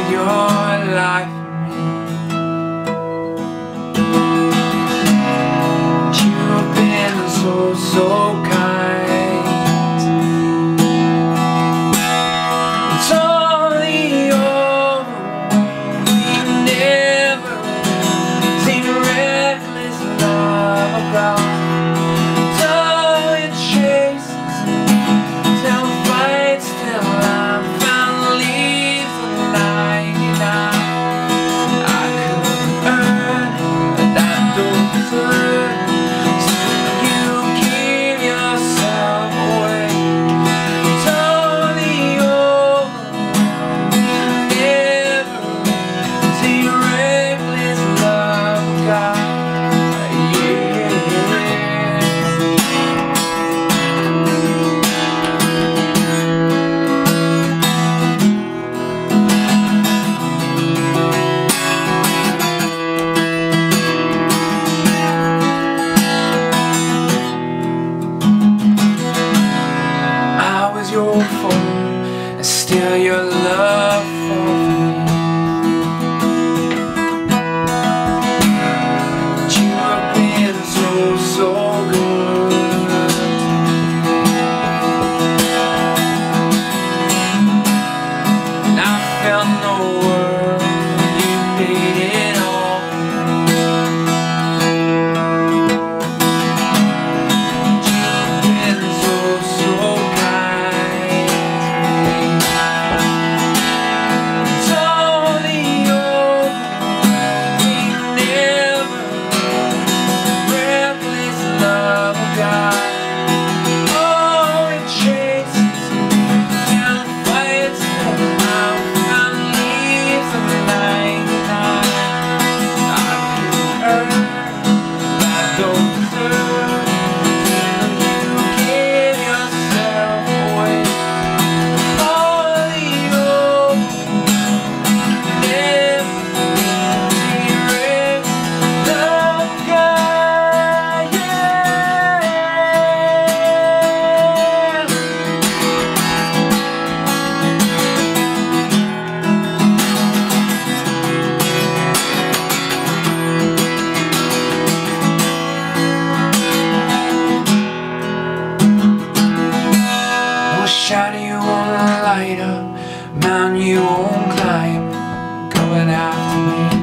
gave your life for me. You have been so, so kind. It's all the overwhelming, never seen reckless love about. Your fault, and still your love for me. You have been so, so good. And I felt no world, you paid it all. You've been so, so shadow you won't light up, mountain you won't climb, going after me.